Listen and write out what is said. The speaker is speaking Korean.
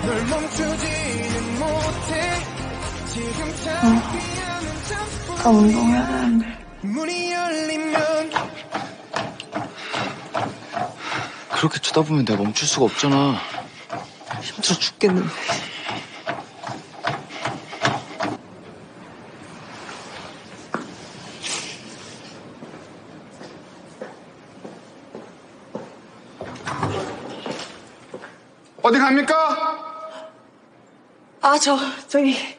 더 운동해야 되는데. 그렇게 쳐다보면 내가 멈출 수가 없잖아. 힘들어 죽겠는데. 어디 갑니까? 저기